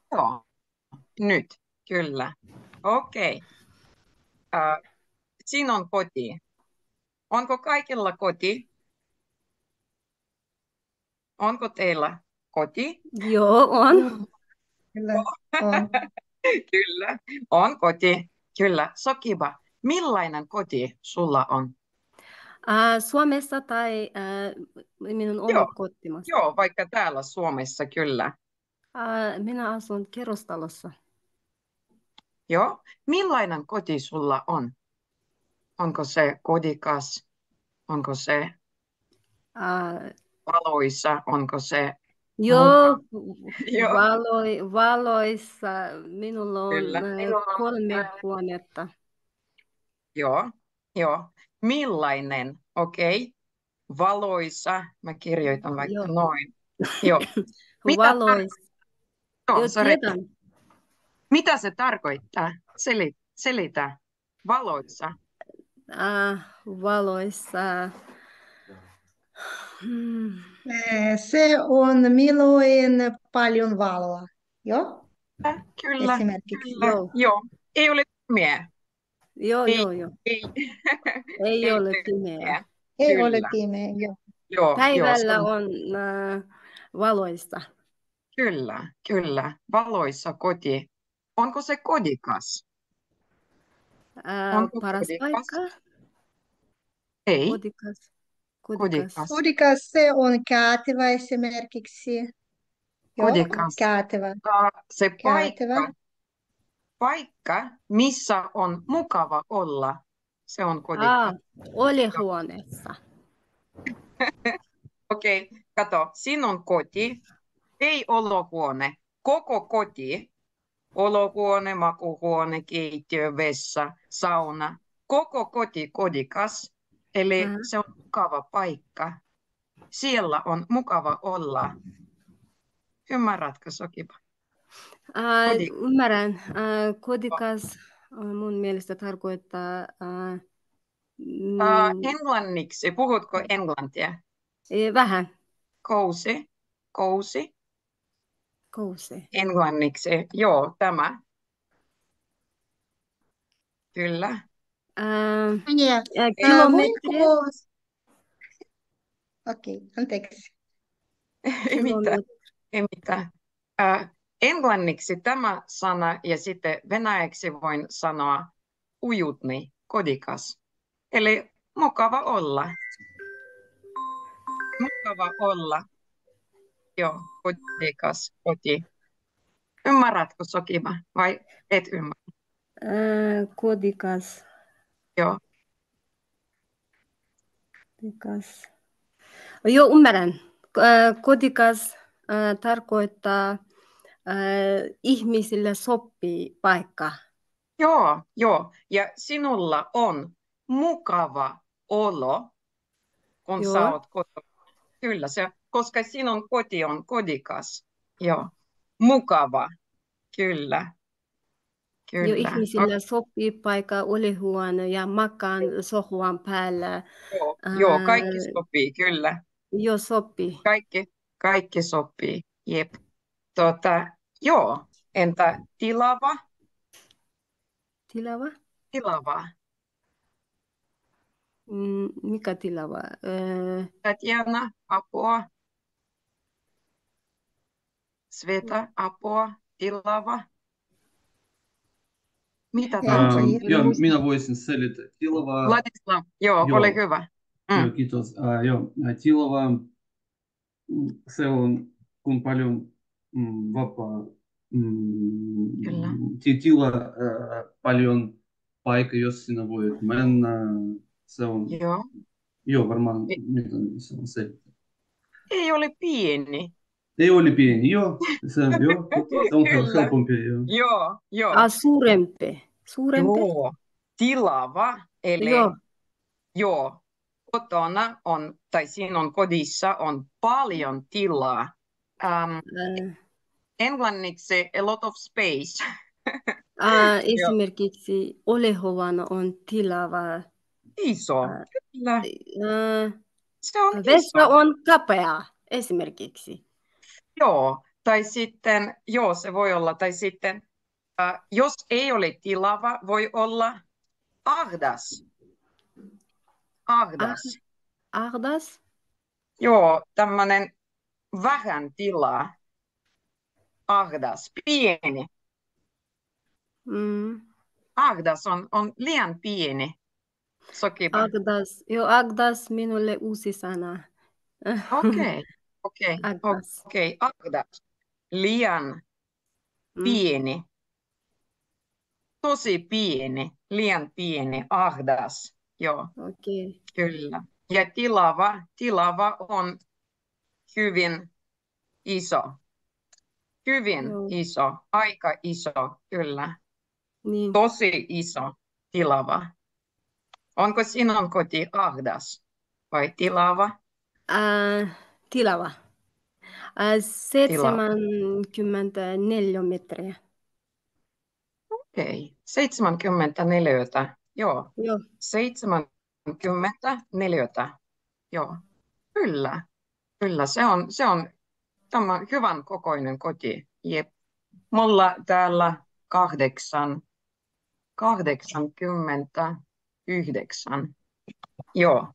Joo, nyt, kyllä. Okei. Siinä on koti. Onko kaikilla koti? Onko teillä koti? Joo, on. Joo, kyllä on. Kyllä, on koti. Kyllä. Sokiba, millainen koti sulla on? Suomessa tai minun Joo, oma kotimaassa. joo, vaikka täällä Suomessa, kyllä. Minä asun kerrostalossa. Joo. Millainen koti sulla on? Onko se kodikas? Onko se Ää, valoisa? Onko se joo, mukava? Joo, valoissa minulla on kyllä. 3 huonetta. Joo, joo. Millainen? Okei. Valoisa. Mä kirjoitan vaikka Joo, noin. Joo. Mitä valoissa. tarkoittaa? Joo, Sorry. tiedän. Mitä se tarkoittaa? Selitä. Valoisa. Valoissa. Hmm. Se on milloin paljon valoa. Joo, Kyllä, esimerkiksi. kyllä. Joo, Joo. Ei ole pimeä. joo, Ei, joo, joo. ei. Ei Ei ole ole pimeää. pimeä. Ei ole Kyllä. pimeä, joo. Joo, joo, se Päivällä on on valoista. kyllä, kyllä. Valoisa koti. Onko se kodikas? Onko Paras kodikas? paikka, Ei, kodikas, kodikas. kodikas. Kodikas se on kätevä esimerkiksi. Joo, Kodikas. kätevä, Se kätevä. paikka, missä on mukava olla, se on kodikas. Joo. Olihuoneessa. Okei, kato, siinä on koti, ei olohuone, koko koti, olohuone, makuuhuone, keittiö, vessa, sauna, koko koti kodikas, eli Ää, se on mukava paikka. Siellä on mukava olla. Ymmärrätkö, Sokiba? Kodi. Ymmärrän. Kodikas mun mielestä tarkoittaa mm, Englanniksi, puhutko englantia? vähän Cozy, cozy, kouse. englanniksi, joo, tämä, kyllä. Nie, Kilometri, voinko... Okei, anteeksi. Ei mitään, kilometri. ei mitään. Englanniksi tämä sana ja sitten venäjäksi voin sanoa ujutni, kodikas. Eli mukava olla, mukava olla, joo, kodikas, koti. Ymmärrätkö, Sokiba, vai et ymmärrä? Kodikas. Joo, Kodikas. Joo, ymmärrän. Kodikas tarkoittaa ihmisille sopii paikka. joo, joo. Ja sinulla on mukava olo, kun sä Joo. oot kotona. Kyllä, koska sinun koti on kodikas. Joo, mukava. Kyllä, Jo kyllä. ihmisillä sopii paikka, olihuone ja makaan sohvan päällä. Joo, kaikki sopii, kyllä. Jo sopii. Kaikki sopii. Jep. Joo, entä tilava? Tilava? Tilava. Mikä tilava? Tatjana, apua. Sveta, apua. Tilava. Mitä En tarkoittaa? tiedä. Joo, minä voisin selittää. Tilava, Ladislav, joo, ole joo, hyvä. joo, kiitos. Joo, tilava, se on kun paljon vapaa, Kyllä. paljon paikka, jos sinä voit mennä. Se on, Joo. joo, varmaan, E- miten se on se. Ei ole pieni. Ei oli pieni, joo, se on Kyllä. helpompi, joo. Joo, joo. Suurempi. Suurempi? Joo. Tilava, Joo. eli joo, kotona on, tai sinun kodissa on paljon tilaa. Englanniksi a lot of space. Joo. Esimerkiksi olehuone on tilava. Iso, kyllä. Se on Vessa iso. on kapea esimerkiksi. Joo, Tai sitten, joo, se voi olla. Tai sitten, jos ei ole tilava, voi olla ahdas. Ahdas. Ahdas. Joo, tämmöinen vähän tilaa. Ahdas, pieni. Mm. Ahdas on liian pieni. Sokiva. Agdas. Joo, agdas minulle uusi sana. Okei. Agdas. Ahdas. Liian pieni. Tosi pieni, liian pieni, ahdas. Joo, Okei. kyllä. Ja tilava on hyvin iso. Hyvin Joo. iso, aika iso, kyllä. Niin. Tosi iso, tilava. Onko sinun koti ahdas vai tilava? Tilava. 74 metriä. Okei, 74. Joo, Joo. 74. Joo, kyllä. Kyllä, se on tämä hyvän kokoinen koti. Jep. Mulla täällä 89. Joo,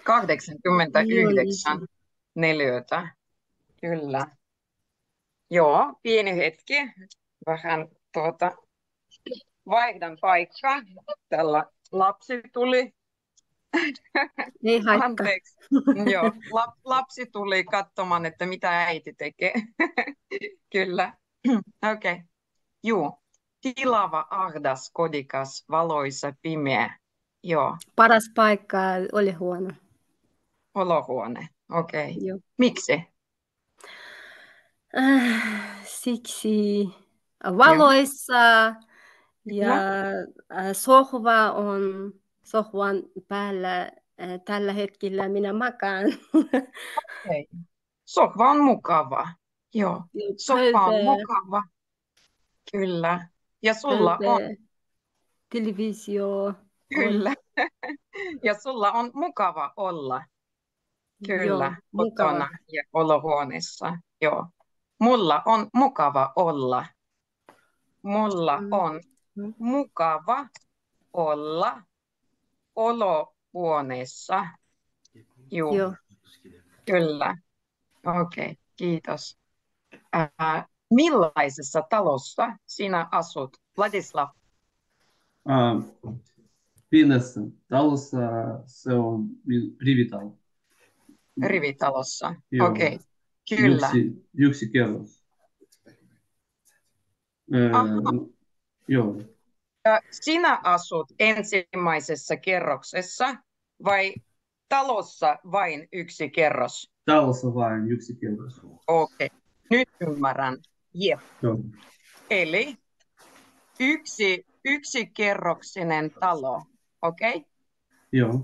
89 neliötä. Kyllä. Joo, pieni hetki. Vähän vaihdan paikkaa. Tällä lapsi tuli. Ei haittaa. Anteeksi. Joo, lapsi tuli katsomaan, että mitä äiti tekee. Kyllä. Okei. Joo. Tilava, ahdas, kodikas, valoisa, pimeä. Joo. Paras paikka oli huono. Olohuone. Okei. Joo. Miksi? Siksi valoissa ja sohvan päällä tällä hetkellä minä makaan. Okei. Sohva on mukava. Joo. Sohva on mukava. Kyllä. Ja sulla on. Televisio. Kyllä. Ja sulla on mukava olla. Kyllä. Joo, mukava. Kotona ja olohuoneessa. Joo. Mulla on mukava olla. Mulla on mukava olla olohuoneessa. Joo. Kyllä. Okei, kiitos. Millaisessa talossa sinä asut, Vladislav? Pienessä talossa se on rivitalo. Rivitalossa. Joo. Okei, kyllä. Yksi kerros. Joo. Sinä asut ensimmäisessä kerroksessa vai talossa vain yksi kerros? Talossa vain yksi kerros. Okei, nyt ymmärrän. Jep. Joo. Eli yksi kerroksinen talo, okei? Joo.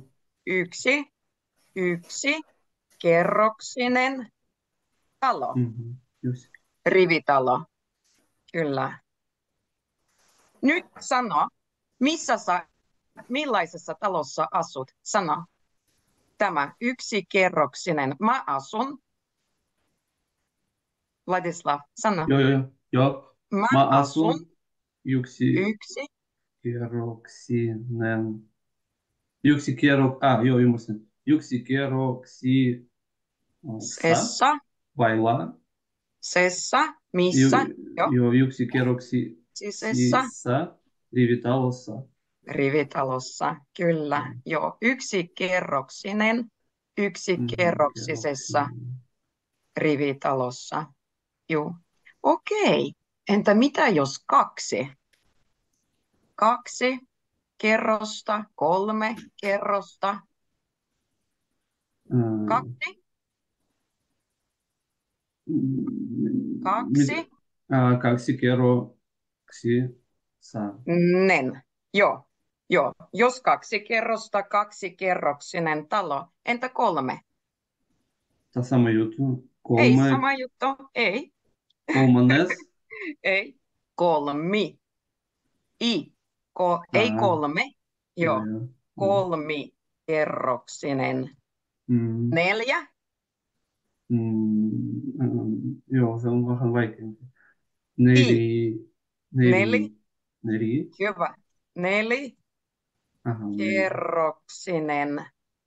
Yksi kerroksinen talo, Just. rivitalo, kyllä. Nyt sano, millaisessa talossa asut? Sano, tämä yksikerroksinen. Mä asun. Vladislav, sano. Joo. Mä asun yksi kerroksinen. Ymmärsin. Yksi kerroksisessa. Missä? Joo, yksi kerroksisessa rivitalossa. Rivitalossa, kyllä. Joo, yksikerroksisessa rivitalossa. Joo. Okei. Entä mitä jos kaksi? 2 kerrosta, 3 kerrosta. 2? 2? 2 kerroksissa. Joo. Jos 2 kerrosta, 2-kerroksinen talo. Entä 3? Tämä sama juttu. Ei sama juttu. Ei. Kolmannes. Ei. 3. Ei 3. Joo. 3-kerroksinen. 4. Joo, se on vähän vaikeampi. Neli. Neli. Hyvä. Aha, Kerroksinen.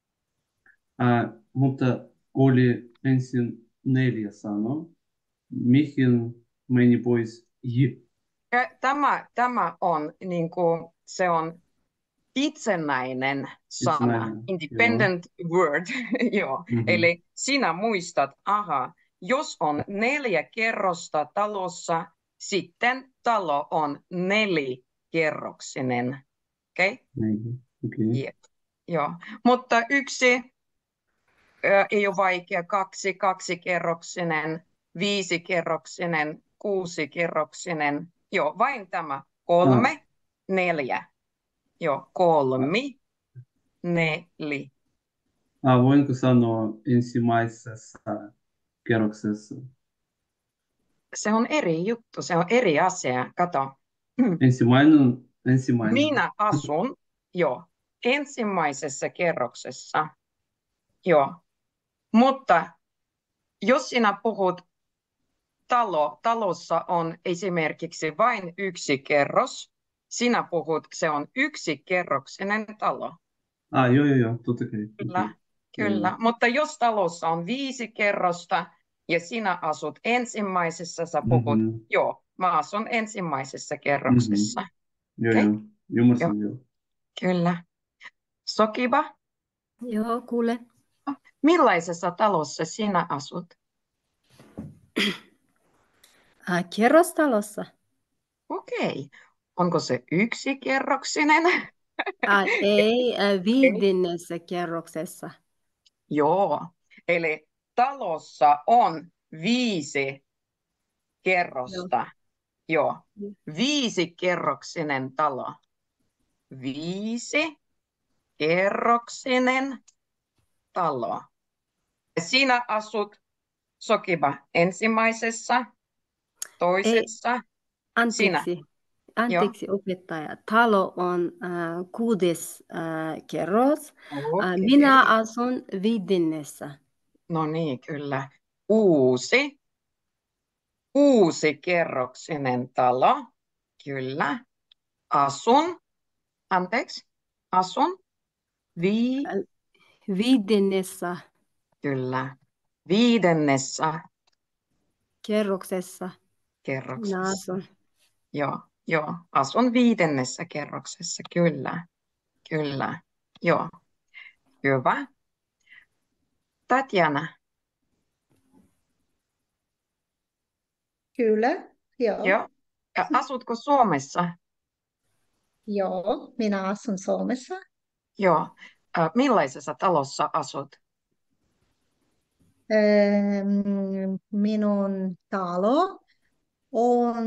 Mutta oli ensin 4 sana. Mihin meni pois j? Tämä on se on itsenäinen sana, Itsenäinen, independent word. Joo. Mhm. Eli sinä muistat, jos on 4 kerrosta talossa, sitten talo on 4-kerroksinen. Okei? Okei. Jep. Joo. Mutta 1 ei ole vaikea, 2, 2-kerroksinen, 5-kerroksinen, 6-kerroksinen. Joo, vain tämä. 3, 4. Joo, 3, 4. Voinko sanoa ensimmäisessä kerroksessa? Se on eri juttu, se on eri asia. Kato. Ensimmäinen. Minä asun ensimmäisessä kerroksessa. Joo. Mutta jos sinä puhut talossa on esimerkiksi vain 1 kerros, sinä puhut, se on 1-kerroksinen talo. Joo, totta kai. Kyllä, kyllä. Mutta jos talossa on 5 kerrosta ja sinä asut ensimmäisessä, sä puhut, mä asun ensimmäisessä kerroksessa. Joo, ymmärsin, joo. Kyllä. Sokiba, Joo, kuule. millaisessa talossa sinä asut? Kerrostalossa. Okei. Onko se 1-kerroksinen? Ei, 5. kerroksessa. Joo, eli talossa on 5 kerrosta. Joo, 5-kerroksinen talo. 5-kerroksinen talo. Sinä asut, Sokiba, ensimmäisessä, toisessa. Anteeksi opettaja. Talo on 6. kerros. Okay. Minä asun 5. No niin, kyllä. Uusi-kerroksinen talo. Kyllä. Asun. 5. Kyllä. 5. kerroksessa. kerroksessa. Minä asun. Joo, asun 5. kerroksessa, kyllä. Joo, hyvä. Tatjana, Kyllä, joo. joo. Ja asutko Suomessa? Joo, minä asun Suomessa. Joo. Millaisessa talossa asut? Minun talo on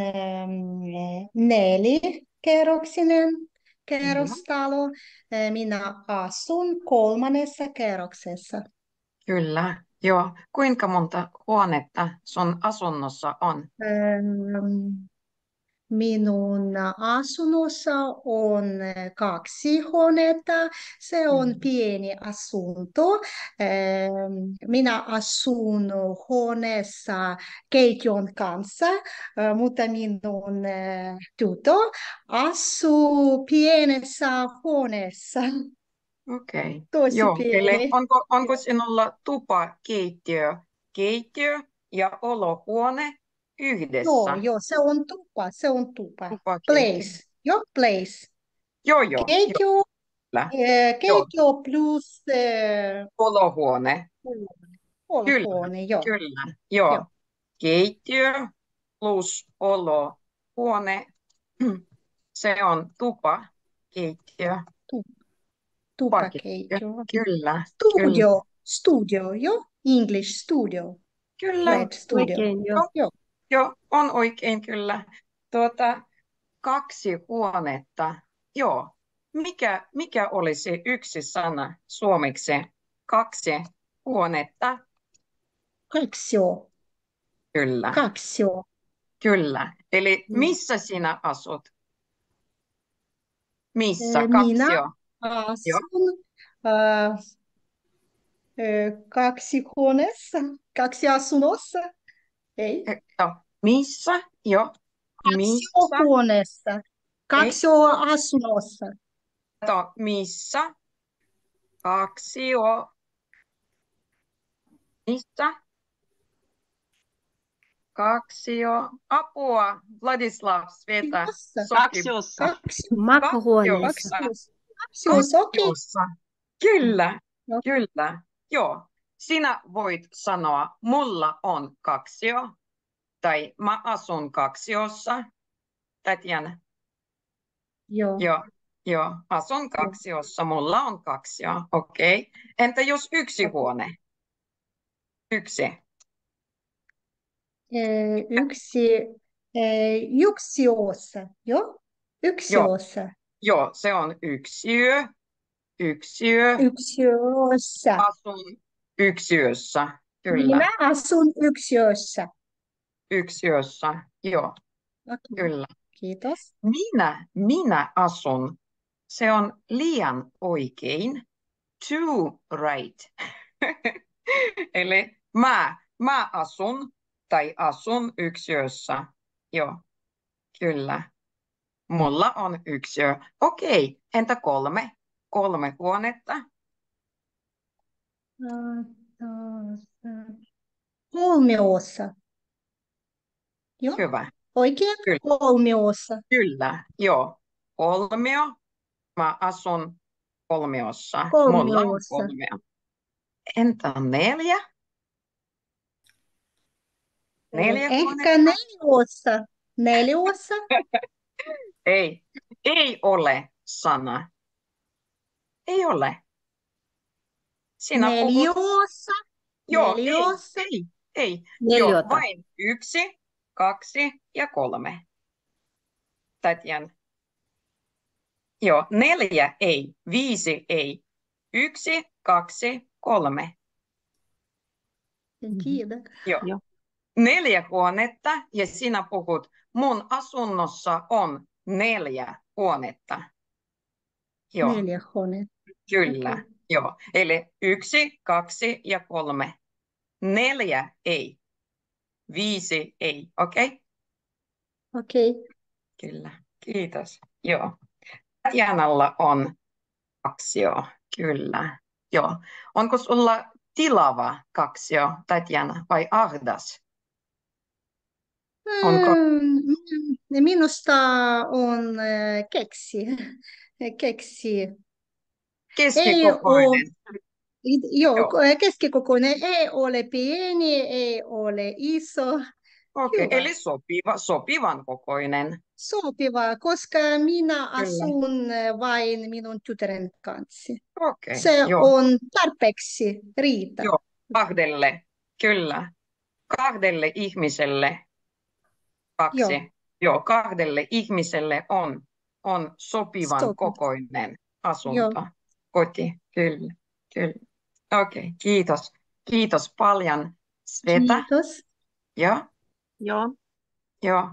4-kerroksinen kerrostalo. Minä asun 3. kerroksessa. Kyllä, joo. Kuinka monta huonetta sun asunnossa on? Minun asunnossa on 2 huonetta. Se on pieni asunto. Minä asun huoneessa keiton kanssa, mutta minun tytö asuu pienessä huoneessa. Okei. Tosi Joo, eli pieni. onko sinulla tupa, keittiö ja olohuone yhdessä? Joo, se on tupa. Tupa, Place. Joo, place. Joo. Keittiö, Kyllä. keittiö plus Olohuone. olohuone, joo. Kyllä. Joo. Keittiö plus olohuone. Se on tupa, keittiö. Tupakeittiö. Kyllä. Studio, joo. English studio. Kyllä. Red studio. Oikein, joo. Joo, on oikein kyllä. 2 huonetta. Joo. Mikä olisi 1 sana suomeksi? 2 huonetta. Kaksio. Kyllä. Kaksio. Kyllä. Eli missä sinä asut? Missä? Minä Kaksio. asun Kaksi huoneessa, kaksi asunnossa. Ei. Missä? Jo. Kaksi Missä? huoneessa, Ei. kaksi asunnossa. Kato, missä? Kaksi missä? Kaksi apua. Vladislav, Sveta. Jossa. Kaksiossa. Makuuhuoneessa. Kaksiossa, okei. Kaksiossa. Kyllä, Joo. kyllä. Joo. Sinä voit sanoa, mulla on kaksio, tai mä asun kaksiossa. Tatjana. Joo. Joo, asun kaksiossa, mulla on kaksio, okei. Entä jos yksi huone? Yksi. Yksiössä, joo? Yksiössä. Joo, se on yksiö. Yksiö. Yksiössä. Asun yksiössä, kyllä. Minä asun yksiössä. Yksiössä, joo, Okei. kyllä. Kiitos. Minä asun. Se on liian oikein. Too right. Eli mä asun tai asun yksiössä. Joo, kyllä. Mulla on yksiö. Okei, entä kolme? 3 huonetta. Kolmiossa. Joo. Hyvä. Oikein? Kyllä. Kolmiossa. Kyllä, joo. Kolmio. Mä asun kolmiossa. Mulla on Kolmiossa. kolmio. Entä 4? 4 Ehkä huonetta? neliossa. Neliossa. Ei ole sana. Ei ole. Sinä puhut. Neliossa. Joo, Neliossa. ei. Joo, Neliötä. vain 1, 2 ja 3. Tatjana. Joo, 4 ei, 5 ei. 1, 2, 3. Kiitos. Joo. 4 huonetta ja sinä puhut, mun asunnossa on 4 huonetta. Joo, 4 huonetta. kyllä. Okei. Joo, eli 1, 2 ja 3. 4 ei, 5 ei, okei? Okei. Kyllä, kiitos. Joo. Tatjanalla on kaksio, kyllä. Joo. Onko sulla tilava kaksio, Tatjana, vai ahdas? Onko Minusta on keksi. Keksi. keskikokoinen? Joo, Joo. keskikokoinen ei ole pieni, ei ole iso. Okei, Hyvä. eli sopivan kokoinen. Sopiva, koska minä asun vain minun tytären kanssa. Okei, Se joo. on tarpeeksi riitä. Joo, kahdelle, kyllä. Kahdelle ihmiselle kaksi. Joo. Joo, kahdelle ihmiselle on sopivan Sopiva. kokoinen asunto. Joo. Koti, kyllä. Okei, kiitos. Kiitos paljon, Sveta. Kiitos. Joo. Joo.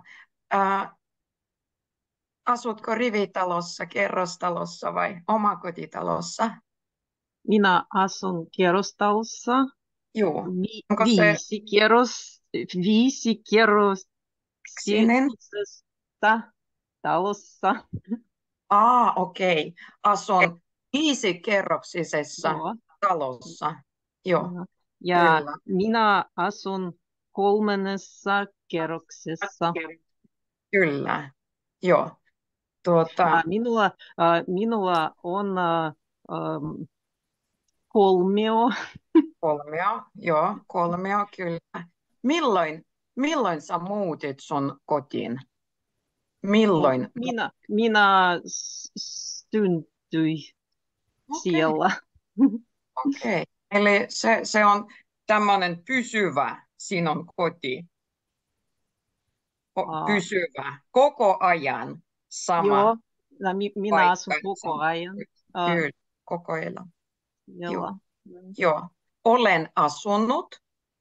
Asutko rivitalossa, kerrostalossa vai omakotitalossa? Minä asun kerrostalossa. Joo. Onko se Viisi kerroksisesta talossa. okei. Asun 5-kerroksisessa Joo. talossa. Joo, Ja kyllä. minä asun 3. kerroksessa. Kyllä. Joo. Ja minulla on kolmio. Kolmio, kyllä. Milloin sä muutit sun kotiin? Milloin? Minä syntyi siellä. Okei. Eli se on tämmöinen pysyvä sinun koti. Pysyvä. Koko ajan sama. Joo, minä paikka. asun koko ajan. Kyllä, koko ajan. Joo. Joo. Olen asunut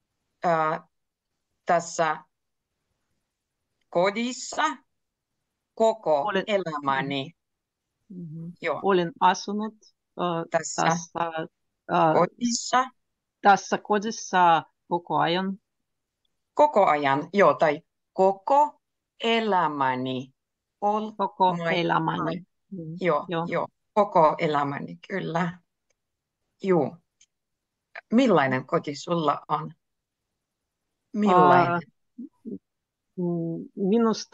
tässä kodissa koko elämäni. Joo. Olen asunut Tässä tässä kodissa tässä kodissa koko ajan. Koko ajan, joo, tai koko elämäni. All Koko my elämäni. life. Joo, Joo. joo, koko elämäni, kyllä. Joo. Millainen koti sulla on? Millainen? Minusta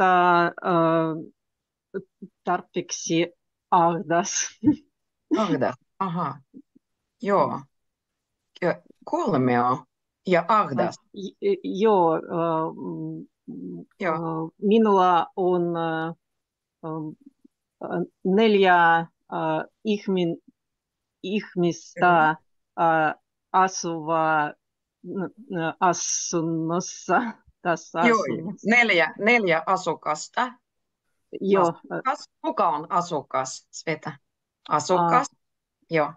tarpeeksi ahdas. Ahdas, aha. Joo. Kolmeo ja ahdas. Joo, Joo. minulla on 4 ihmistä asuva asunnossa. Tässä Joo, asunnossa. neljä asukasta. Joo, Asukas. Kuka on asukas, Sveta? Asukas? Joo.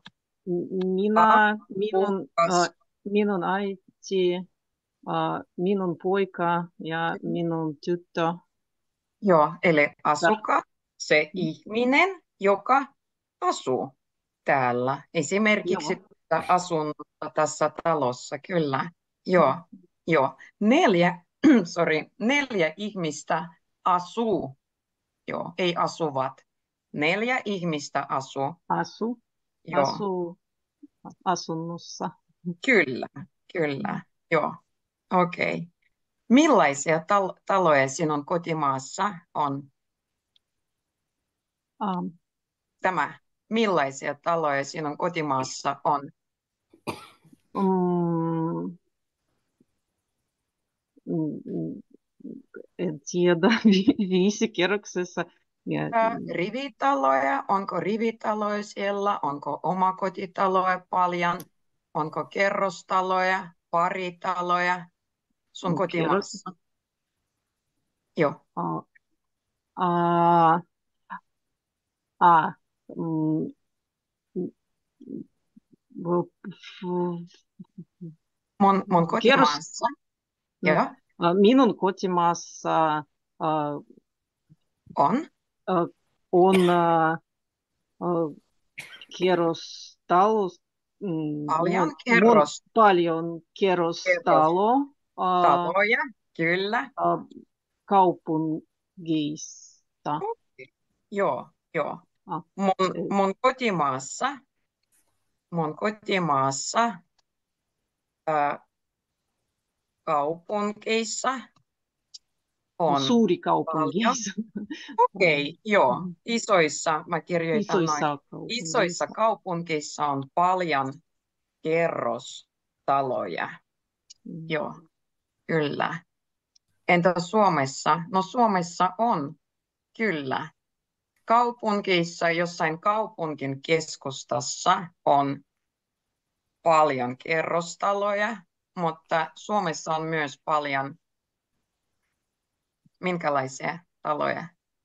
minun äiti, minun poika ja minun tyttö. Joo, eli asukas, se ihminen, joka asuu täällä. Esimerkiksi asunnossa tässä talossa, kyllä. Joo, joo. 4 ihmistä asuu. Joo, ei asuvat. 4 ihmistä asuu. Joo. Asuu asunnossa. Kyllä. Joo, okei. Millaisia taloja sinun kotimaassa on? Millaisia taloja sinun kotimaassa on? En tiedä, 5 kerroksessa. Rivitaloja, onko rivitaloja siellä? Onko omakotitaloja paljon? Onko kerrostaloja, paritaloja sun kotimaassa? Joo. Mun kotimaassa. Joo. Minun kotimaassa on kerrostalo. Paljon kerrostalo. Taloja, kyllä. Kaupungista. Joo. Mun kotimaassa kaupungeissa on suurikaupungeissa. Okei, joo. Isoissa, mä kirjoitan isoissa kaupungeissa on paljon kerrostaloja. Joo, kyllä. Entä Suomessa? No Suomessa on, kyllä. Kaupungeissa, jossain kaupungin keskustassa on paljon kerrostaloja, mutta Suomessa on myös paljon, minkälaisia taloja?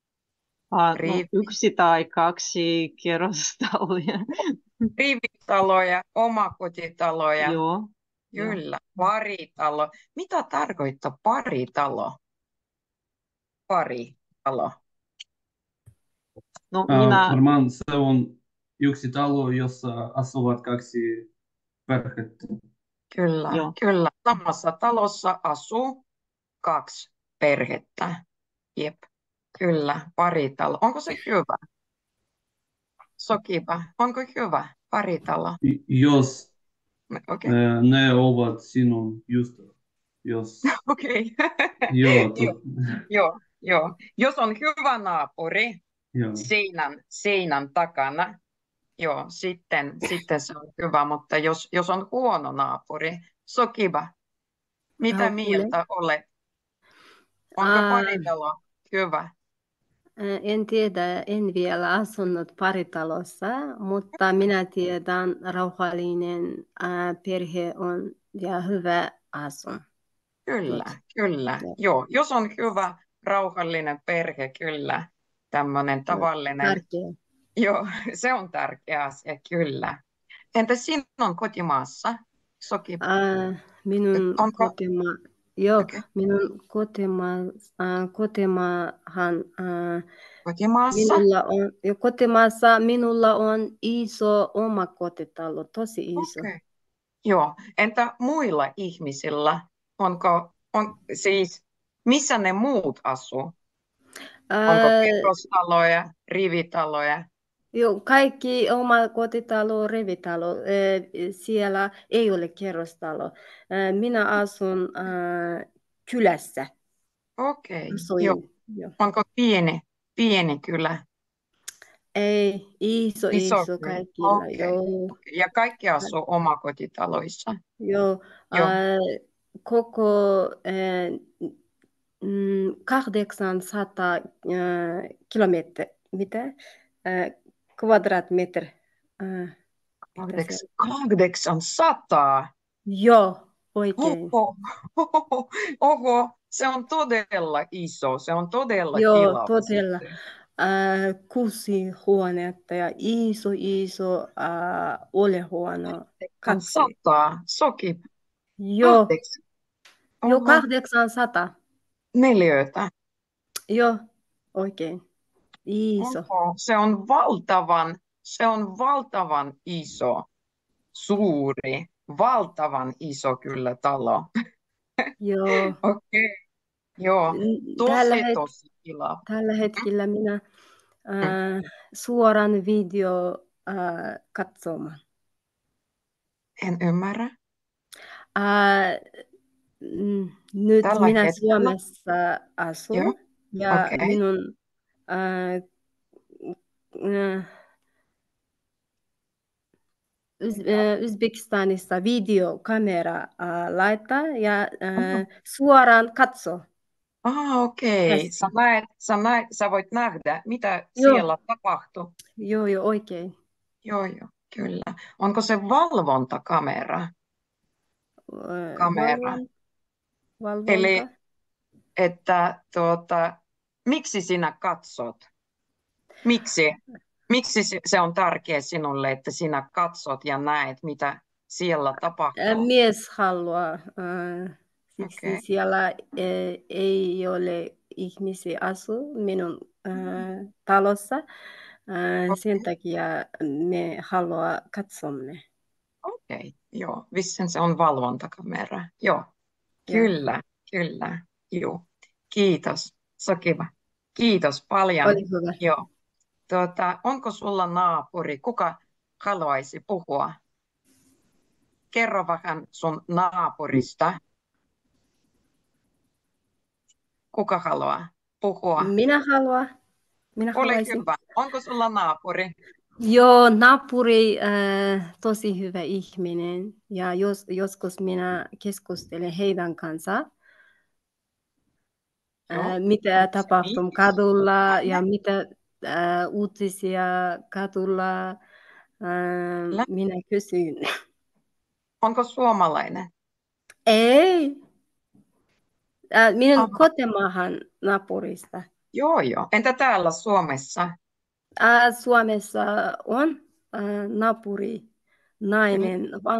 1 tai 2 kerrostaloja. Rivitaloja, omakotitaloja. Joo. Kyllä, paritalo. Mitä tarkoittaa paritalo? Paritalo. No, Varmaan se on yksi talo, jossa asuvat 2 perhettä. Kyllä. Samassa talossa asuu 2 perhettä. Jep. Kyllä, paritalo. Onko se hyvä? Sokiva. Onko hyvä paritalo? Jos Okay. ne ovat sinun ystävät. Okei. Joo. Joo. Jos on hyvä naapuri seinän takana, joo, sitten se on hyvä, mutta jos on huono naapuri, sokiva. Mitä mieltä olet? Onko paritalo hyvä? En tiedä, en vielä asunut paritalossa, mutta minä tiedän, rauhallinen perhe on ja hyvä asun. Kyllä. Joo, jos on hyvä, rauhallinen perhe, kyllä. Tämmöinen tavallinen. Tärkeä. Joo, se on tärkeä asia, kyllä. Entä sinun kotimaassa, Soki? Minun kotimaassa minulla on iso omakotitalo, tosi iso. Okay. Joo. Entä muilla ihmisillä? Siis, missä ne muut asuu? Onko Ää, kerrostaloja, rivitaloja? joo, kaikki oma kotitalo, rivitalo. Siellä ei ole kerrostalo. Minä asun kylässä. Okei, joo. Asuin. Joo. Onko pieni kylä? Ei, iso Iso kylä. kaikilla. Okei. Joo. Ja kaikki asuu omakotitaloissa. Joo. Joo. Koko 800 kilometriä, mitä? Kvadratmeter. Mitä se? 800. Joo, oikein. Oho, se on todella iso, se on todella Joo, tilaa todella. sitten. 6 huonetta ja iso olehuone. 800, soki, Joo, 8. joo, Oho, 800. neliötä. Joo, oikein. Iso. Oho, se on valtavan iso, suuri, valtavan iso kyllä talo. Joo. Okei, joo, Tällä, tosi tilaa. tällä hetkellä minä suoran video katsomaan. En ymmärrä. Nyt Tällä minä hetkellä? Suomessa asun Joo, ja okei. minun Uzbekistanissa videokamera laittaa ja suoraan katso. Okei. Tässä. Sä voit nähdä, mitä Joo. siellä tapahtuu. Joo, oikein. Joo, kyllä. Onko se valvontakamera? Valvonta. Eli, että miksi sinä katsot? Miksi se on tärkeä sinulle, että sinä katsot ja näet, mitä siellä tapahtuu? Mies haluaa. Siksi Okei. siellä ei ole ihmisiä asu minun talossa. Sen takia me haluaa katsomme. Okei, joo. Vissiin se on valvontakamera. Joo, kyllä. Joo. Kiitos. Se on kiva. Kiitos paljon. Oli hyvä. Joo. Onko sulla naapuri? Kuka haluaisi puhua? Kerro vähän sun naapurista. Kuka haluaa puhua? Minä Ole haluaisin. hyvä. Onko sulla naapuri? Joo, naapuri tosi hyvä ihminen ja joskus minä keskustelen heidän kanssa. Joo. Mitä Onko se tapahtuu niin? kadulla ja mitä uutisia kadulla. Minä kysyn. Onko suomalainen? Ei. Minun kotimaahan naapurista. Joo. Entä täällä Suomessa? Suomessa on naapuri, nainen,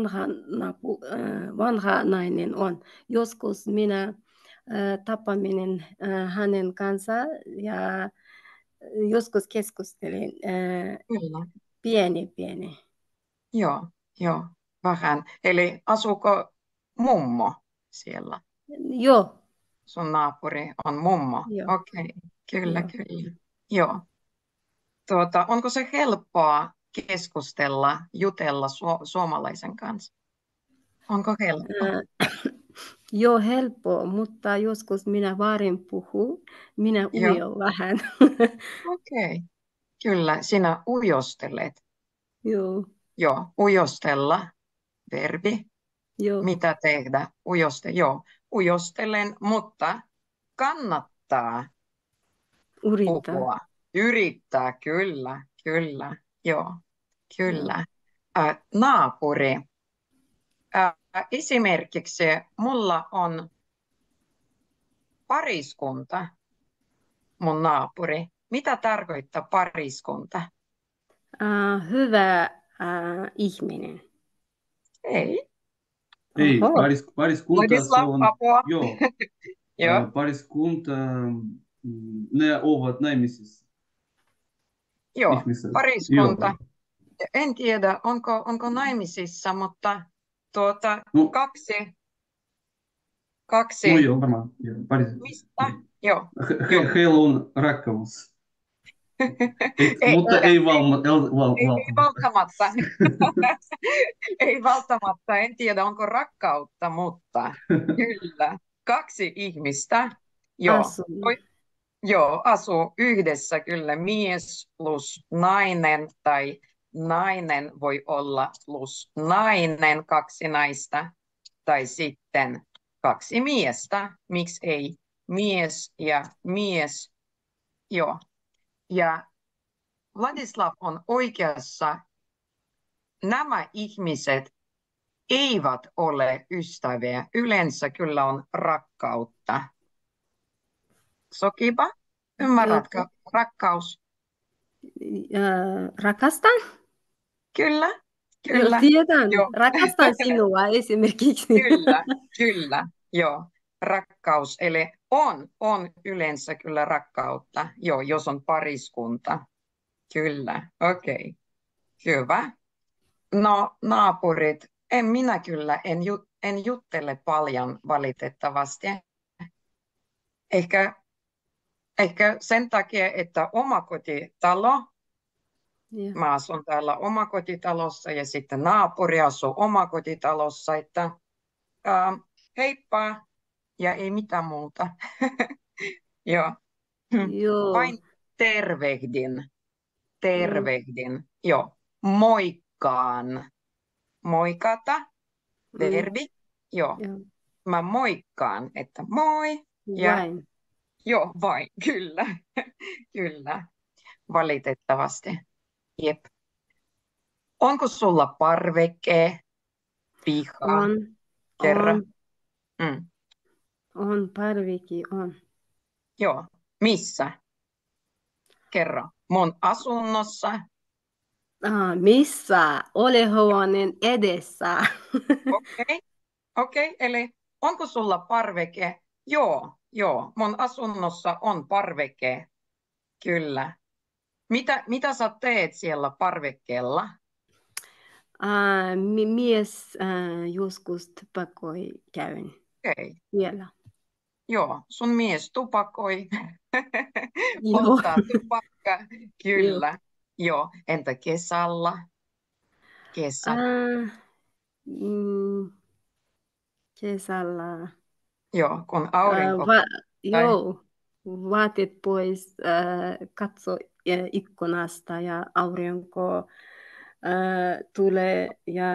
vanha nainen on. Joskus minä tapaaminen hänen kanssa ja joskus keskustelin Kyllä. pieni. Joo, vähän. Eli asuuko mummo siellä? Joo. Sun naapuri on mummo? Joo. Okei, kyllä. Joo. Joo. Onko se helppoa keskustella, jutella suomalaisen kanssa? Onko helppoa? Joo, helppo, mutta joskus minä väärin puhun. Minä ujon vähän. Okei, kyllä. Sinä ujostelet. Joo. Joo, ujostella, verbi. Joo. Mitä tehdä? Ujostelen, mutta kannattaa puhua. Yrittää, kyllä. Joo, kyllä. Naapuri. Esimerkiksi mulla on pariskunta, mun naapuri. Mitä tarkoittaa pariskunta? Hyvä ihminen. Ei. Ei, Oho. pariskunta se on, Joo. pariskunta, ne ovat naimisissa. Joo, Ihmiset. pariskunta. Joo. En tiedä, onko naimisissa, mutta No, kaksi, no joo, varmaan. Joo, pari. mistä? Joo, Heillä on rakkaus. ei, Mutta ei ei välttämättä. Ei välttämättä, en tiedä onko rakkautta, mutta kyllä. Kaksi ihmistä, Asun. joo, asuu yhdessä kyllä, mies plus nainen tai nainen voi olla plus nainen, kaksi naista tai sitten kaksi miestä, miksi ei, mies ja mies, joo. Ja Vladislav on oikeassa, nämä ihmiset eivät ole ystäviä. Yleensä kyllä on rakkautta. Sokiba, ymmärrätkö? Rakkaus. Rakastan? Kyllä, kyllä. Tiedän. Joo. Rakastan sinua esimerkiksi. Kyllä, joo. Rakkaus, eli on yleensä kyllä rakkautta, joo, jos on pariskunta. Kyllä, okei. Hyvä. No, naapurit, minä kyllä en juttele paljon valitettavasti. Ehkä sen takia, että omakotitalo, Joo. mä asun täällä omakotitalossa ja sitten naapuri asuu omakotitalossa, että heippa ja ei mitään muuta. Joo. Joo. Vain tervehdin. Joo. Moikkaan. Moikata, verbi. Joo. Joo. Mä moikkaan, että moi. Ja Vain. joo, vain, kyllä. Kyllä. Valitettavasti. Jep. Onko sulla parveke, piha, kerro? On parveke, on. Joo. Missä? Kerro. Mun asunnossa. Missä? Olehuoneen edessä. Okei. Eli onko sulla parveke? Joo. Mun asunnossa on parveke. Kyllä. Mitä sä teet siellä parvekkeella? Mies joskus tupakoi käyn Okei. vielä. Joo, sun mies tupakoi. Joo. Polttaa tupakka. Kyllä. Joo. Entä kesällä? Kesä. Kesällä. Joo, kun aurinko. Joo, vaatteet pois, katso ikkunasta ja aurinko tulee ja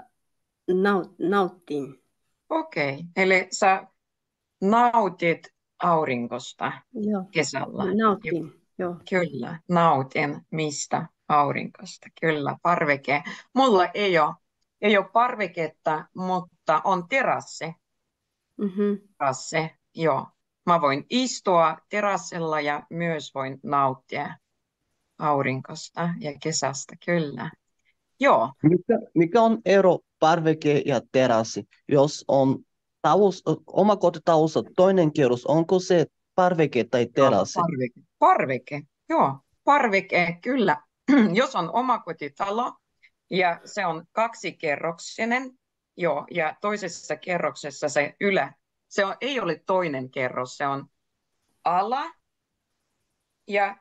nautin. Okei. Eli sä nautit aurinkosta Joo, kesällä. nautin. Joo. Kyllä, nautin mistä aurinkosta. Kyllä, parveke. Mulla ei ole parveketta, mutta on terassi. Terassi, joo. Mä voin istua terassilla ja myös voin nauttia aurinkosta ja kesästä, kyllä. Joo. Mikä on ero parveke ja terassi? Jos on omakotitalossa toinen kerros, onko se parveke tai terassi? Parveke, joo. Parveke, kyllä. Jos on omakotitalo ja se on kaksikerroksinen, joo, ja toisessa kerroksessa se ei ole toinen kerros, se on ala ja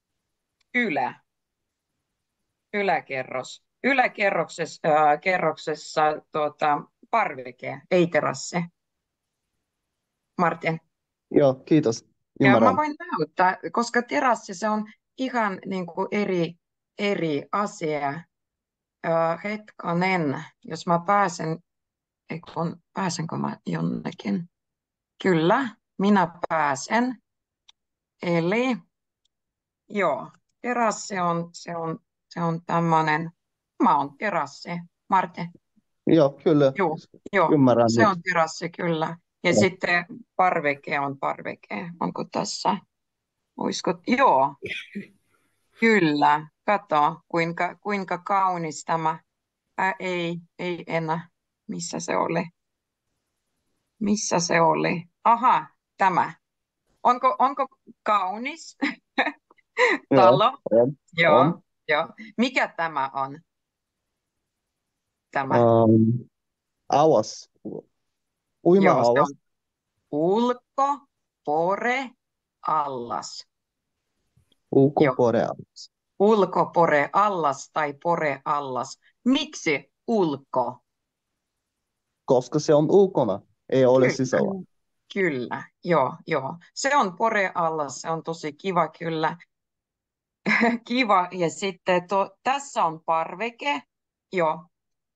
yläkerros. Yläkerroksessa parveke, ei terassi. Martin. Joo, kiitos. Ja mä voin näyttää, koska terassi se on ihan niin kuin eri asia. Hetkonen, jos mä pääsenkö mä jonnekin? Kyllä, minä pääsen. Eli joo, terassi se on tämmöinen. Mä oon terassi, Martin. Joo, kyllä. Joo, ymmärrän se nyt. on terassi kyllä. Ja sitten parveke on parveke. Onko tässä? Oisko? Joo, kyllä. Kato, kuinka kaunis tämä. Ei enää. Missä se oli? Aha, tämä. Onko kaunis talo? Joo. Mikä tämä on? Tämä. alas. Joo, Uima-alas. se on ulko, pore, allas. Joo, Ulkopuolella. ulko, pore, allas tai pore, allas. Miksi ulko? Koska se on ulkona, ei ole Kyllä. sisällä. Kyllä, joo. Se on pore allas, se on tosi kiva kyllä. Kiva. Ja sitten tässä on parveke, joo,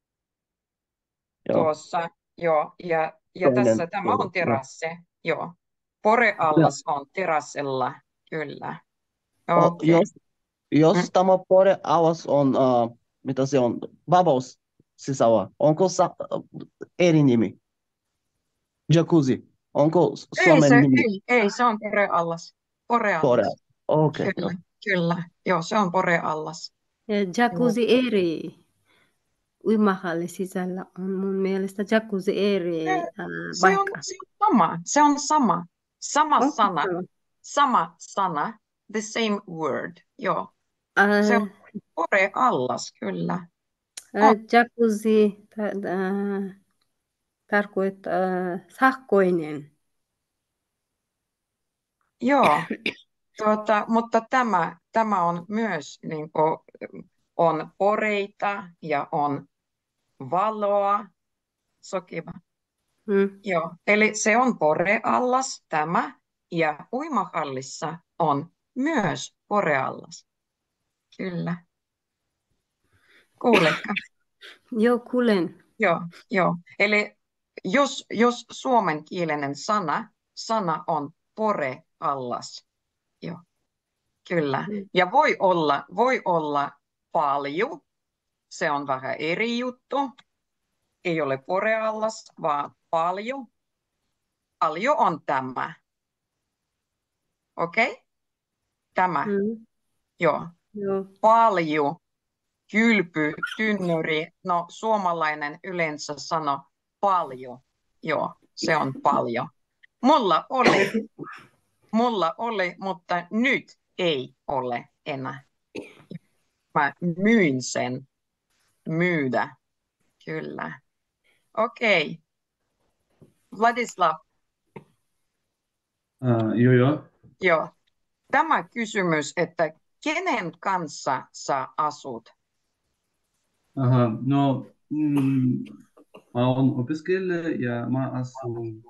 Joo. tuossa, joo. Ja Toinen tässä tämä on puoli, joo. terassi, joo. Pore allas on terassilla, kyllä. Okei. Jos tämä pore alas on, mitä se on, bubbles sisällä, onko eri nimi? Jacuzzi, onko Suomen nimi? Ei, se on pore allas. Pore Pore. allas. Okei, joo. Kyllä. Joo, se on pore allas. Ja jacuzzi eri uimahalli sisällä on mun mielestä jacuzzi eri paikka. Se on sama. Sama Onko sana. sama? Sama sana. The same word. Joo. Ää, Se on pore allas, kyllä. Jacuzzi tarkoittaa sähköinen. Joo. Mutta tämä on myös niin kuin, on poreita ja on valoa. Sokiva. Joo. Eli se on poreallas tämä ja uimahallissa on myös poreallas. Kyllä. Kuuletko? Joo, kuulen. Joo. Eli jos suomenkielinen sana on poreallas. Joo. Kyllä. Ja voi olla paljon. Se on vähän eri juttu. Ei ole poreallas, vaan paljon. Paljon on tämä. Okei? Tämä. Joo. Paljon. Kylpy, tynnyri. No, suomalainen yleensä sanoo paljon. Joo, se on paljon. Mulla oli, mutta nyt ei ole enää. Mä myin sen. Myydä. Kyllä. Okei. Vladislav. Joo. Tämä kysymys, että kenen kanssa sä asut? No, mä oon opiskelija ja mä asun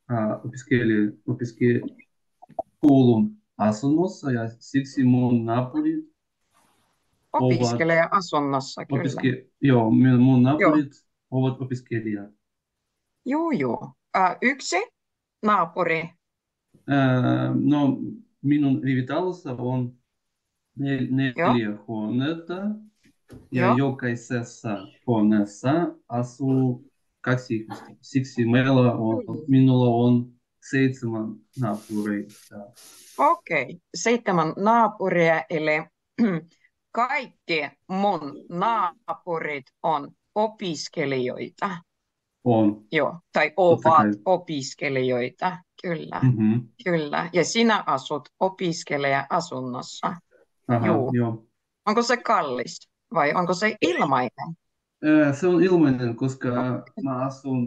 opiskelijakoulun asunnossa ja siksi mun naapurit Opiskelija-asunnossa, kyllä. mun naapurit ovat opiskelijat. Joo. Yksi naapuri. No, minun rivitalossa on 4 huonetta ja jokaisessa huoneessa asuu 2 ihmistä. Siksi minulla on 7 naapureita. Okei, 7 naapuria, eli kaikki mun naapurit on opiskelijoita. On. Joo, tai ovat opiskelijoita, kyllä. Kyllä. Ja sinä asut opiskelija-asunnossa. Joo. Onko se kallis vai onko se ilmainen? Se on ilmainen, koska mä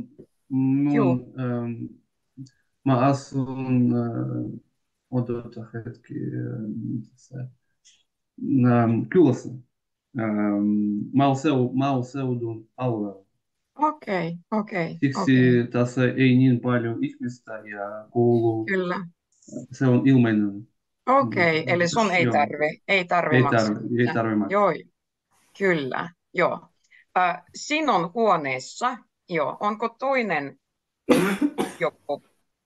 asun odota hetki, kylässä, maaseudun alueella. Okei. Siksi tässä ei niin paljon ihmistä ja koulu. Kyllä. Se on ilmainen. Okei, eli sun ei tarvi maksaa. Ei tarvi maksaa. Joo, kyllä, joo. Sinun huoneessa, onko toinen joku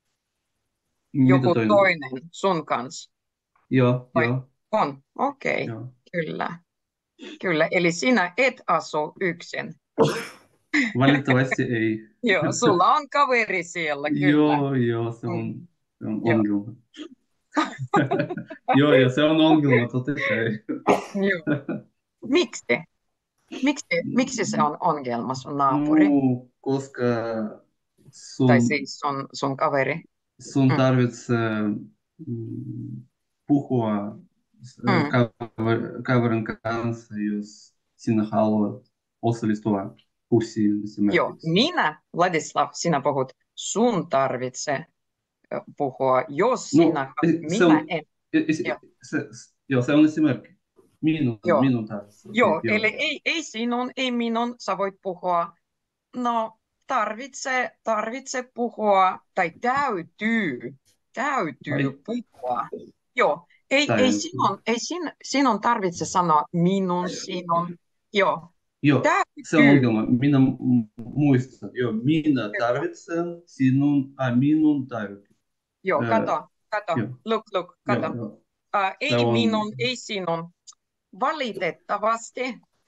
toinen sun kanssa? Joo. On, okei, kyllä. Eli sinä et asu yksin. Valitettavasti ei. Joo, sulla on kaveri siellä, kyllä. Joo, se on ongelma. Joo, se on ongelma, totta kai. Joo. Miksi se on ongelma, sun naapuri? Koska tai siis sun kaveri. Sun tarvitsee puhua kaverin kanssa, jos sinä haluat osallistua pussiin Joo, esimerkiksi. minä, Ladislav, sinä puhut, sun tarvitsee puhua, jos No, sinä, se minä on, en. Joo, joo, se on esimerkki. joo, Minun tarvitsee. Okei, joo, joo. eli ei sinun, ei minun, sä voit puhua. No, tarvitse puhua, tai täytyy Ai, puhua. Joo, ei sinun tarvitse sanoa minun, sinun. Joo, joo, se on täytyy. ongelma. Minä muistan. Joo, minä tarvitsen minun täytyy. Joo, kato, Joo, look, kato. joo, joo. Se Ei on, minun, ei sinun. Valitettavasti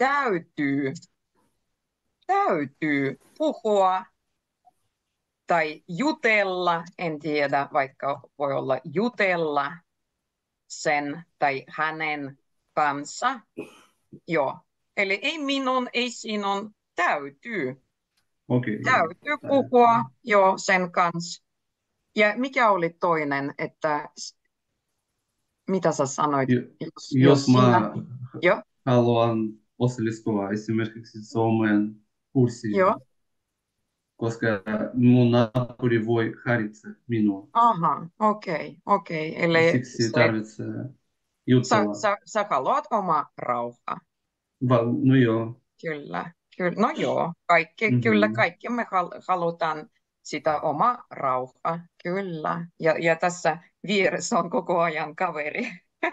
täytyy puhua tai jutella, en tiedä, vaikka voi olla jutella sen tai hänen kanssa. Joo, eli ei minun, ei sinun, täytyy okei, joo. puhua joo sen kanssa. Ja mikä oli toinen, että mitä sä sanoit, Jos sinä, mä joo, haluan osallistua esimerkiksi Suomen kurssiin, joo, koska mun naapuri voi häiritse minua. aha, okei, eli Siksi tarvitsee jutella. sä haluat oma rauha. No joo. Kyllä. No joo, Mhm. kaikki me halutaan sitä oma rauha, kyllä. Ja tässä vieressä on koko ajan kaveri.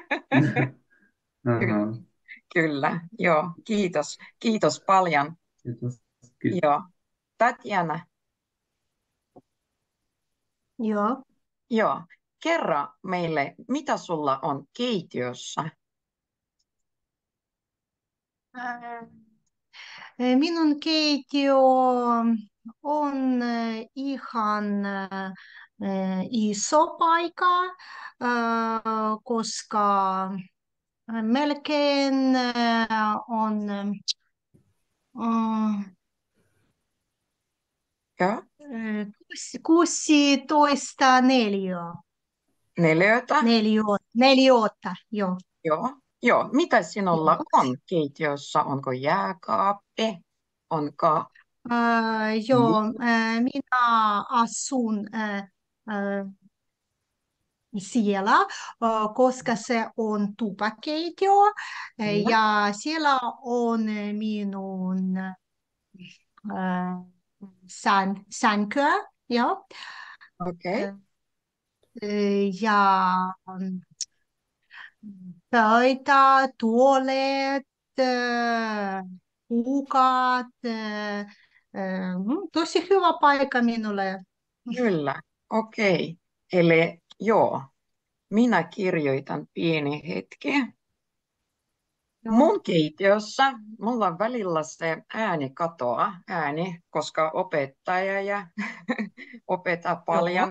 Aha, Kyllä, joo, kiitos paljon. kiitos. Joo, Tatjana, Joo. joo, kerro meille, mitä sulla on keittiössä? Minun keittiö on ihan iso paikka, koska melkein on 16 neliötä. Neliötä? Neliötä, joo. Joo. Mitä sinulla on keittiössä? Onko jääkaappi? Onko Joo, minä asun siellä, koska se on tupakeittiö ja siellä on minun sänkyä, joo. okei? Ja pöytä, tuolet, puukat, tosi hyvä paikka minulle. Kyllä, okei. Eli joo, minä kirjoitan pieni hetki. Mun keittiössä mulla on välillä se ääni katoaa, koska opettaja ja opettaa paljon.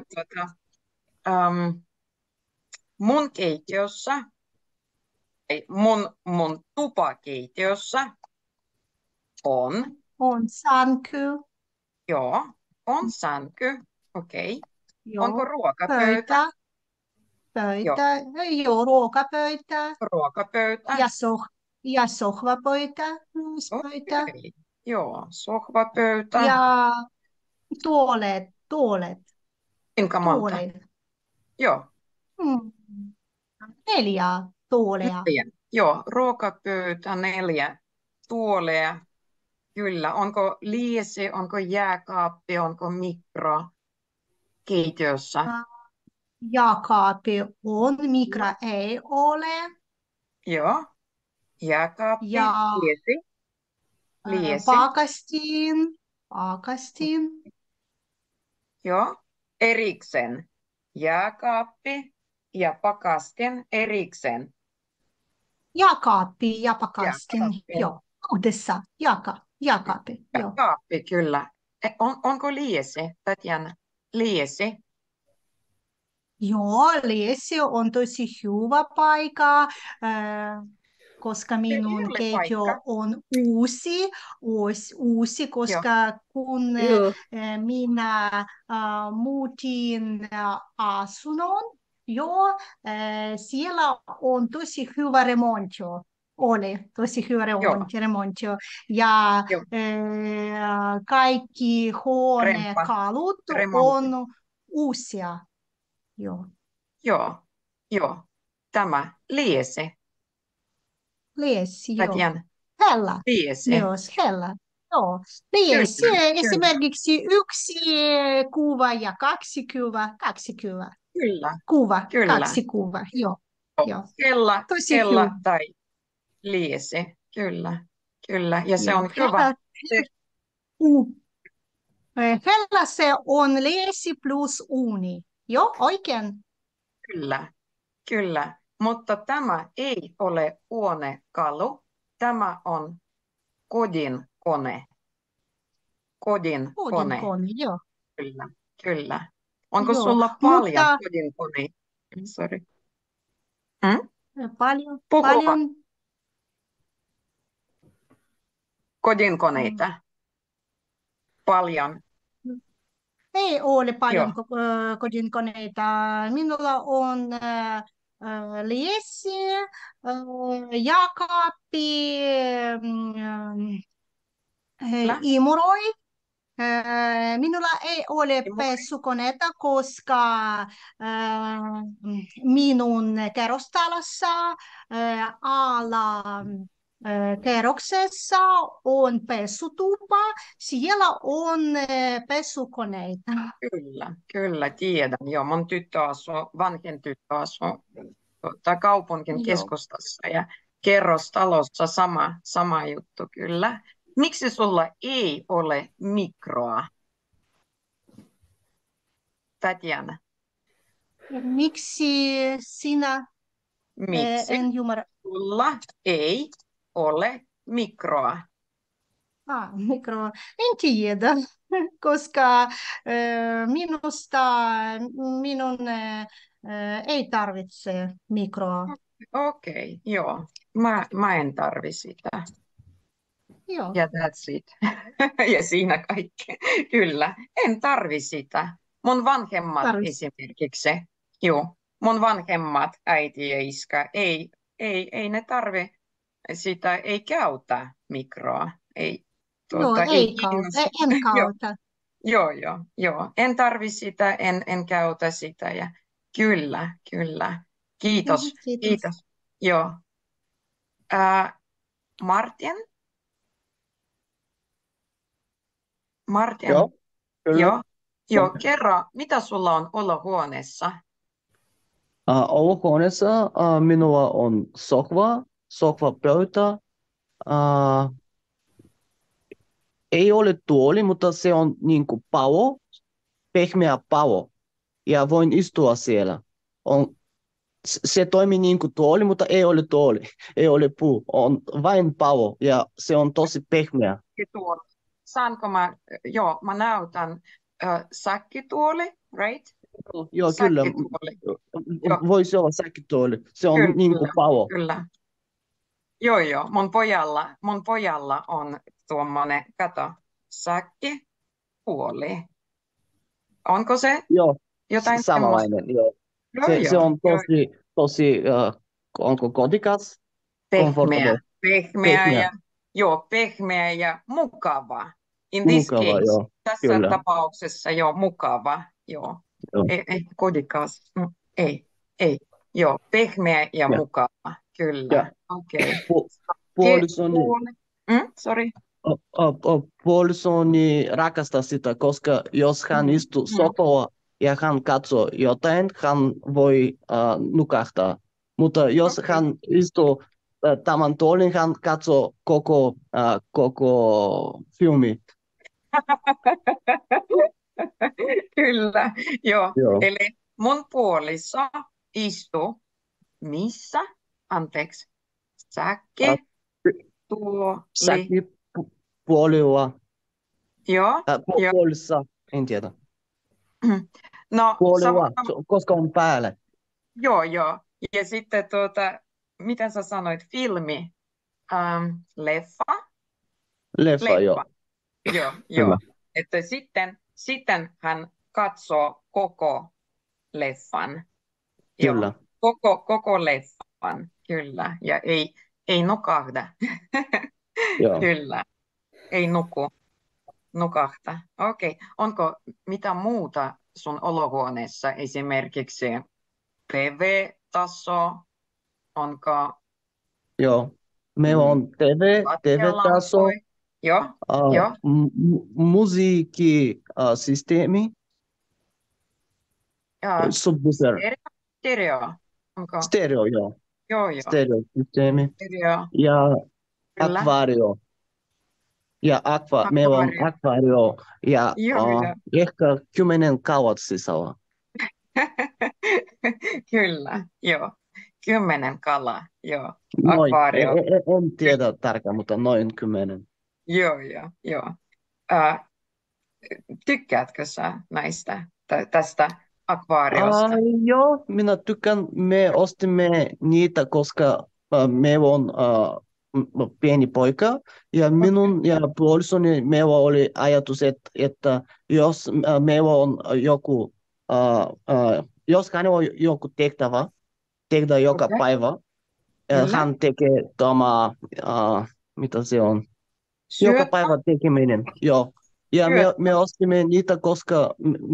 Mun keittiössä, mun tupakeittiössä on, On sänky, joo, on sänky, okei. joo. Onko ruokapöytä? Pöytä, joo, ruokapöytä Ruokapöytä. ja sohvapöytä, myös pöytä. Okei. Joo, sohvapöytä. Ja tuolet. Kuinka monta? Joo, 4 tuolia. 4. Joo, ruokapöytä, 4 tuoleja. Kyllä. Onko liesi, onko jääkaappi, onko mikro keittiössä? Jääkaappi on, mikro ei ole. Joo, jääkaappi, Ja liesi. pakastin. Joo, erikseen. Jääkaappi ja pakastin erikseen. Jääkaappi ja pakastin, Jääkaappi. joo. Yhdessä, jääkaappi, joo. Kaappi, kyllä. Onko liesi, Tatjana? Liesi? Joo, liesi on tosi hyvä paikka, koska minun ole keittiö paikka. on uusi, koska kun Joo. minä muutin asunnon, joo, siellä on tosi hyvä remontti. oli tosi hyvä Joo, remontti. Ja joo. kaikki Rempa, huonekalut remontti. on uusia. Joo. Joo, joo. Tämä liese. Liesi, joo. Tatjana, Hella, liese. myös hella. Joo. Liesi, Kyllä, kyllä, esimerkiksi yksi kuva ja kaksi kuva. kyllä, Kuva, kyllä. kaksi kuva, joo. Joo. Kella, Tosi kella hyvä. tai liese. Kyllä, kyllä. Ja se Joo. on hyvä. Hella se on liesi plus uuni. Joo, oikein. Kyllä, kyllä. Mutta tämä ei ole huonekalu. Tämä on kodin kone. Kodin kone. Kone, joo. Kyllä, kyllä. Onko Joo. sulla paljon Mutta kodin koneita? Sorry. paljon, Puhua paljon. kodin koneita. Paljon. Ei ole paljon Joo. kodinkoneita. Minulla on liesi, jääkaappi, Kyllä. imuroi. Minulla ei ole Imuroi. pesukoneita, koska minun kerrostalossa alla kerroksessa on pesutupa. Siellä on pesukoneita. Kyllä, kyllä, tiedän. Joo, mun vanhin tyttö asuu kaupungin Joo. keskustassa ja kerrostalossa sama juttu, kyllä. Miksi sulla ei ole mikroa, Tatjana? Miksi sinä Miksi en ymmärrä? sulla ei ole mikroa? Mikro. En tiedä, koska minusta minun ei tarvitse mikroa. Okei, joo. Mä en tarvi sitä. Joo. Ja that's it. Ja siinä kaikki. Kyllä, en tarvi sitä. Mun vanhemmat esimerkiksi, joo, mun vanhemmat, äiti ja iskä, ei ne tarvi sitä, ei käytä mikroa. Ei, Joo, ei ei kiinnosta. kauta, en kauta. Joo. En tarvi sitä, en käytä sitä. Ja kyllä. Kiitos. Kiitos. Joo. Martin? Joo, kyllä. Joo, kerro, mitä sulla on olohuoneessa? Olohuoneessa minulla on sohvapöytä. Ei ole tuoli, mutta se on niin kuin palo, pehmeä palo. Ja voin istua siellä. Se toimii niin kuin tuoli, mutta ei ole tuoli. Ei ole puu. On vain palo ja se on tosi pehmeä. Saanko mä näytän säkkituoli, right? Joo, kyllä. Säkkituoli. Voisi olla säkkituoli. Se on niin kuin palo. Kyllä. Joo. Mun pojalla on tuommoinen, kato, säkkituoli. Onko se Joo, jotain samanlainen. Joo. Se on tosi onko kodikas? Pehmeä ja mukava. In this Mukava, case, joo, tässä kyllä. tapauksessa mukava. Joo. Ei kodikas. Ei. Joo, pehmeä ja mukava. Kyllä. Okei. Sorry. Puolisoni rakastaa sitä, koska jos hän istuu sohvalla ja hän katsoo jotain, hän voi nukahtaa. Mutta jos hän istuu tämän tuolin, hän katsoo koko filmi. Kyllä, joo. Eli mun puoliso istuu missä? Anteeksi. Puolilla. Joo. Puolissa, en tiedä. No, puolilla, koska on päälle. Joo. Ja sitten miten sä sanoit, filmi? Leffa? Leffa, joo. Joo. Että sitten hän katsoo koko leffan. Kyllä. Koko leffan, kyllä. Ja ei nukahda. Joo. Kyllä, ei nuku, nukahda. Okei, onko mitä muuta sun olohuoneessa, esimerkiksi TV-taso, onko Joo. Meillä on TV-taso, lattialampoi? Joo, joo. musiikkisysteemi, Ja subwoofer, stereo, onko? stereo, joo. Joo, joo. Stereosysteemi Stereo, ja kyllä. akvaario. Ja meillä on Akvaario. akvaario ja Joo, joo. ehkä 10 kalat sisällä. Kyllä, joo. 10 kalaa, joo. Noin. Akvaario. En tiedä tarkkaan, mutta noin 10. Joo, joo, joo. Tykkäätkö sä tästä akvaariosta? Joo, minä tykkään. Me ostimme niitä, koska meillä on pieni poika. Ja minun ja puolisoni meillä oli ajatus, että jos meillä on jos hänellä on joku tehdä joka Okei. päivä, Kyllä. hän tekee mitä se on? Joka Syötä? päivä tekeminen, joo. Ja me ostimme niitä, koska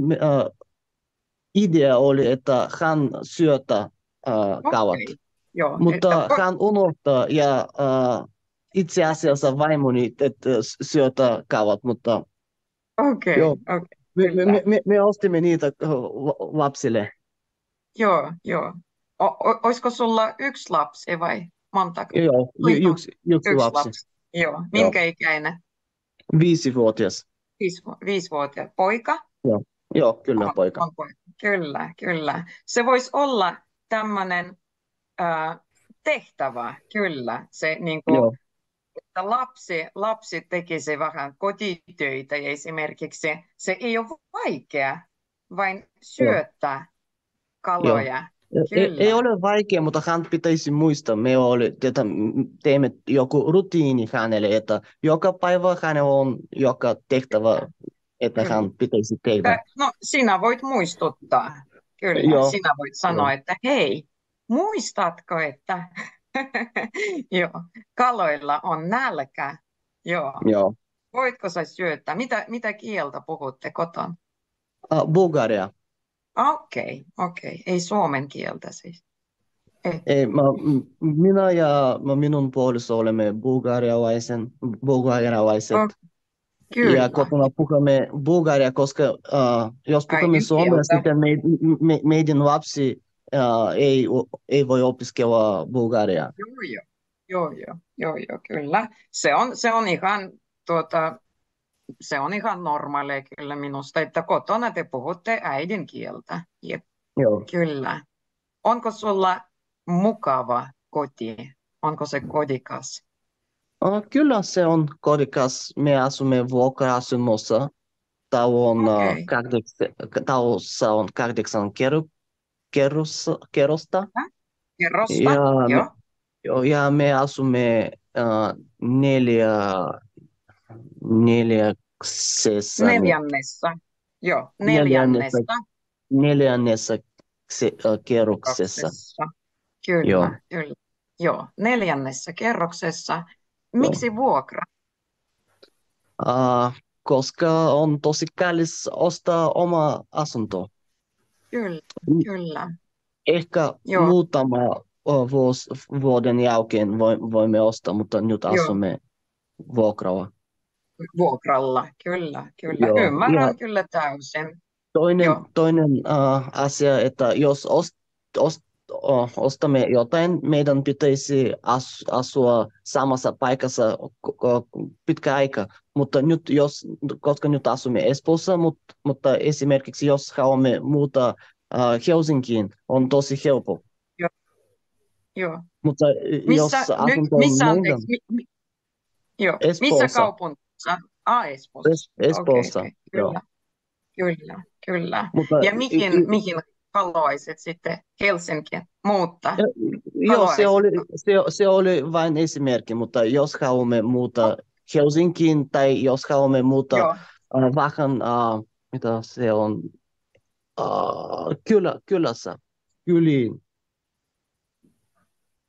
idea oli, että hän syötä kalat. Okei. Joo. Mutta hän unohtaa ja itse asiassa vaimoni syötä kalat, mutta Okei, joo. okei. Kyllä. Me ostimme niitä lapsille. Joo, joo. Olisiko sulla yksi lapsi vai montako? Joo, yksi lapsi. Joo. Minkä ikäinen? 5-vuotias. 5-vuotias. Poika? Joo, kyllä poika. On poika. Kyllä, kyllä. Se voisi olla tämmöinen tehtävä, kyllä. Se Joo. että lapsi tekisi vähän kotitöitä ja esimerkiksi se ei ole vaikea, vain syöttää kaloja. Ei ole vaikea, mutta hän pitäisi muistaa. Teemme joku rutiini hänelle, että joka päivä hänellä on joka tehtävä, että hän pitäisi tehdä. No, sinä voit muistuttaa. Kyllä, Joo. sinä voit sanoa, että hei, muistatko, että joo, kaloilla on nälkä? Joo. Voitko sä syöttää? Mitä kieltä puhutte kotona? Bulgaria. Okei. Ei suomen kieltä siis. Ei, minä ja minun puoliso olemme bulgarialaiset. Kyllä. Ja kotona puhumme bulgaria, koska jos puhumme suomea, sitten meidän lapsi ei voi opiskella bulgaria. Joo, kyllä. Se on ihan se on ihan normaalia kyllä minusta, että kotona te puhutte äidinkieltä. Jep. Joo. Kyllä. Onko sulla mukava koti? Onko se kodikas? Kyllä se on kodikas. Me asumme vuokra-asunnossa. Talossa on 8 kerrosta. Kerrosta? Ja me asumme neljännessä. Neljännessä kerroksessa. Kyllä. Joo, 4. kerroksessa. Miksi vuokra? Koska on tosi kallis ostaa oma asunto. Kyllä. Ehkä muutama vuoden jälkeen voimme ostaa, mutta nyt asumme vuokralla. Vuokralla, kyllä. Ymmärrän kyllä täysin. Toinen asia, että jos ostamme jotain, meidän pitäisi asua samassa paikassa pitkä aika. Mutta nyt, koska nyt asumme Espoossa, mutta esimerkiksi jos haluamme muuttaa Helsinkiin, on tosi helppo. Joo. Mutta jos asunto on meidän... Missä kaupungissa? Espoossa. Okay. Kyllä. Mutta ja mihin haluaisit sitten Helsinkiin muuttaa? Joo, se oli vain esimerkki, mutta jos haluamme muuttaa Helsinkiin tai jos haluamme muuttaa vähän, mitä se on, kyliin.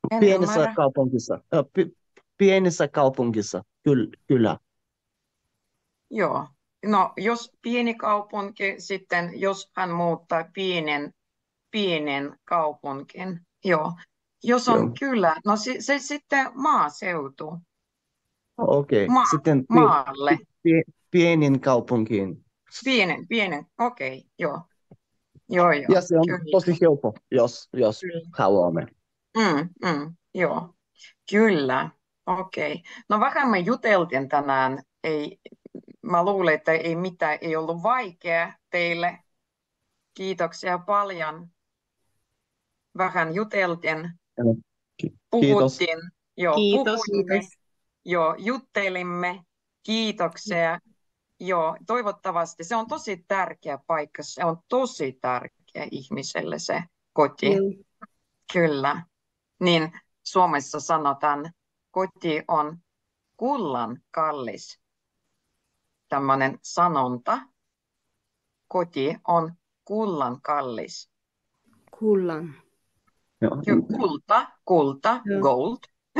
En Pienessä ymmärrä. kaupungissa. Pienessä kaupungissa. Kyllä. Joo. No, jos pieni kaupunki, sitten jos hän muuttaa pienen kaupunkin. Joo. Jos on Joo. kylä, no se sitten maaseutu. Okei. Sitten Maalle. pienin kaupunkiin. Pienen, okei, joo. Joo, Ja se on kyllä. tosi helppo, jos Kyllä. haluamme. Joo, kyllä. Okei. No vähän me juteltiin tänään. Mä luulen, että ei ollut vaikea teille. Kiitoksia paljon. Vähän juteltiin, Kiitos. puhuttiin. Joo, Kiitos. puhuimme. Joo, juttelimme. Kiitoksia. Joo, toivottavasti. Se on tosi tärkeä paikka. Se on tosi tärkeä ihmiselle se koti. Joo. Kyllä. Niin Suomessa sanotaan, koti on kullan kallis. Tämmöinen sanonta. Koti on kullan kallis. Kullan. Joo. Kulta, Joo. gold.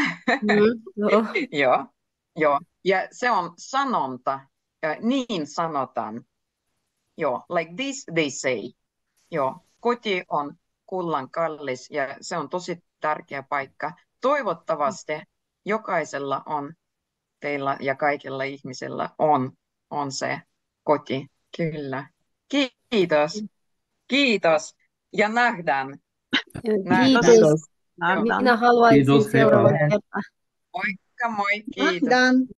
Joo. Joo. Ja se on sanonta. Ja niin sanotaan. Joo, like this they say. Joo, koti on kullan kallis ja se on tosi tärkeä paikka. Toivottavasti jokaisella on, teillä ja kaikilla ihmisillä on se koti. Kyllä. Kiitos. Ja nähdään. Kiitos. Nähdään. Minä haluaisin Kiitos, seuraavan Eva. kerran. Moikka moi. Kiitos. Nähdään.